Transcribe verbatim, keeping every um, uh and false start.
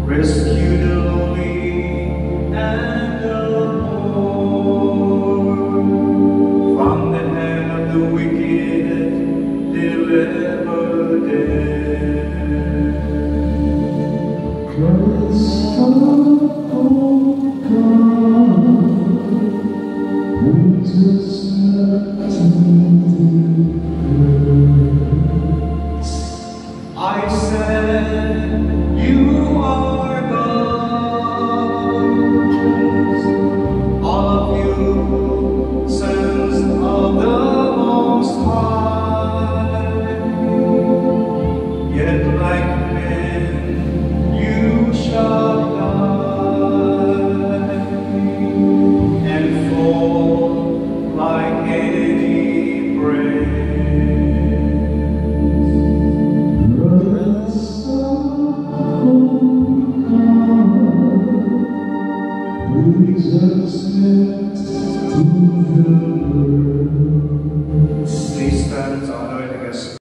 rescue the lonely and the poor from the hand of the wicked, deliver them. Christ, oh God, brings us back to earth. I said, you are gods, all of you, sons of the Most High. Yet like men, you shall die and fall like any prey. Brings us next to the